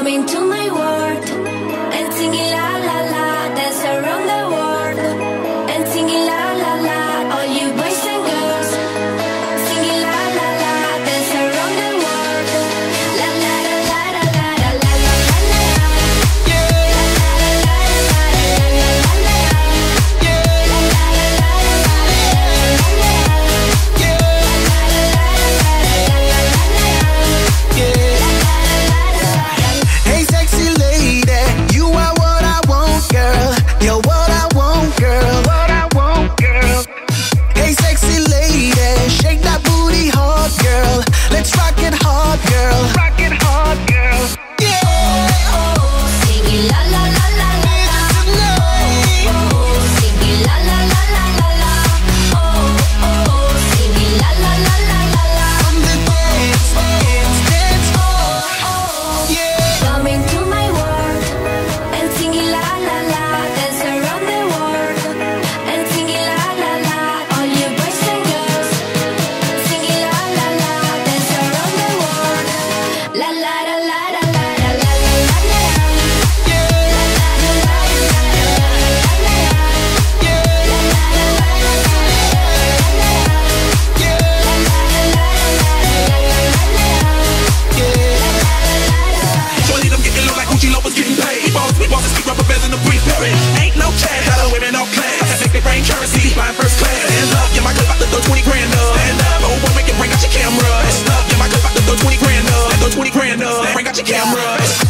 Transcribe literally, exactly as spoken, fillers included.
Coming to my world and singing la la la, dance around the world and singing la la la. All you boys and girls, singing la la la, dance around the world. La la la la la la la la la la la. Yeah. La la la la la la la la la. Yeah. La la la la la la la la. Yeah. La la la la la la la la. Yeah. Hey sexy lady, you are what I want, girl. You're what I want, girl. What I want, girl. Hey sexy lady, shake that booty hard, girl. Let's rock it hard, girl. Rock it hard, girl. Yeah. Oh, oh, singing la la la la la la. Oh, oh, singing la la la la la la. Oh, oh, singing la la la la la la. On the dance, dance, dance floor. Oh, oh, Yeah. coming to my world and singing la la la, dance around the world and singing la la la. All you boys and girls, singing la la la, dance around the world. La la la la la la la la la la. Yeah. La la la la la la la la. Yeah. La la la la la la la la. Yeah. La la la la la la la la. Yeah. Shorty, them getting low like Gucci Lopez getting paid. Boss, we bosses, keep rubber bands in the brief period. Ain't no cash, got a women all class. I make their brain currency, buying first class. Stand up, yeah, my clip out to throw twenty grand up. Stand up, oh boy, make it bring out your camera. Stand up, yeah, my clip out to throw twenty grand up. Throw twenty grand up, bring out your camera.